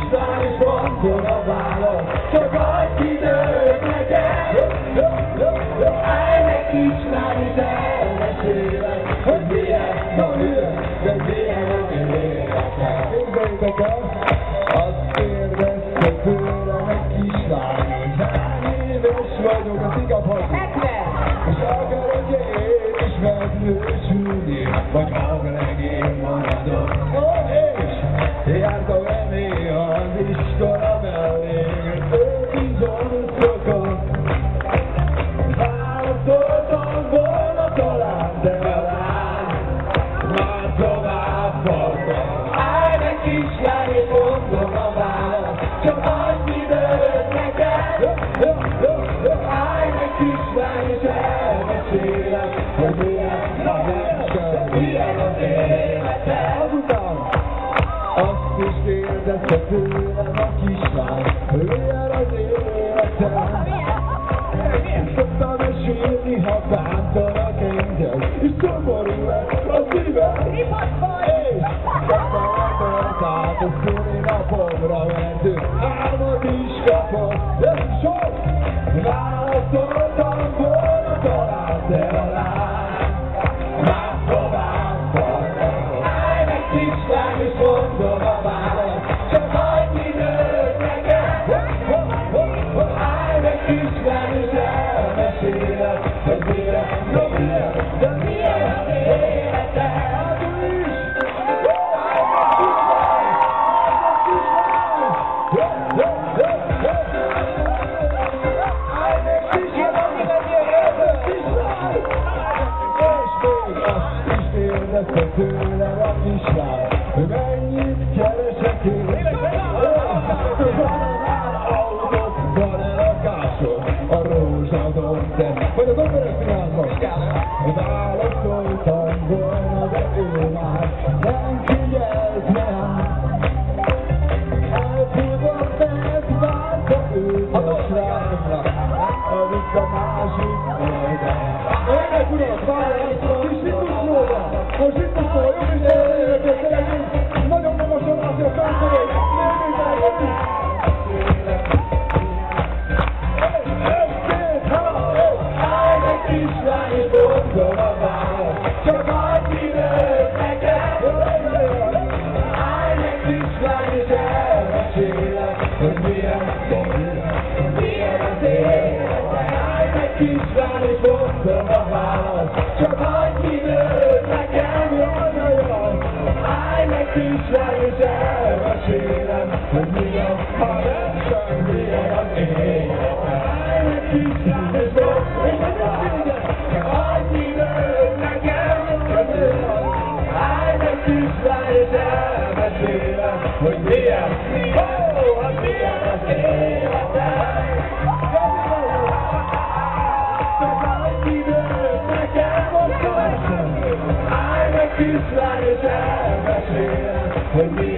kislány és vonzol a vállal, csak hagyd időt nekem. Állj meg kislány és elmesélek, hogy milyen a hülye, de milyen a életem. Képzeljétek el, azt kérdezte tőlem egy kislány, hogy hány éves vagyok, az igaz hagyjuk. És akarod én is megnősülni, vagy aglegény maradok. És jártam néha az iskola mellé, bizonyosokon. Válaszoltam volna talán, de a lány már tovább tartom. Állj meg kislány és mondom a választ, csak hagyd időt nekem. Állj meg kislány és elmesélem, hogy milyen a versen, milyen az életem. Azután azt is kérdezte tőlem a kislány, hogy milyen az életem. Szoktam esélni, ha bántanak engem, és szomorú lett a szívem. És szoktam át a szüli napomra, mert ő 3 is kapott. Ez sok! Válaszoltam volna talán, de a lány már tovább tartom. Állj meg kislány, és mondom a választ, csak hagyd időt nekem. Állj meg kislány, és elmesélem, hogy milyen, de milyen az életem. Kérdezte tőlem a kislány, hogy mennyit keresek én. Van-e már autót, van-e lakásom a rózsadon, vagy az operettínázban? Válaszoltam volna, de ő már nem figyelt rám. Elfújtott, mert várta őt a srácnak, amit a másik oldalán. Önnek urak, válaszol, és mit tudsz róla? Most itt a szó, jó is elérjük, nagyon magasan látja a felszorét, nézzük el, jöttünk! Állj meg kislány, és mondom a választ, csak hagyd időt nekem! Állj meg kislány, és elmesélek, hogy milyen az életem! Állj meg kislány, és mondom a választ, csak hagyd időt nekem! Állj meg kislány, és elmesélem, hogy milyen a versen, milyen az életem. Állj meg kislány, és mondom a választ, csak hagyd időt nekem! Állj meg kislány, és elmesélem, hogy milyen az életem. Állj meg kislány, és elmesélem, hogy mi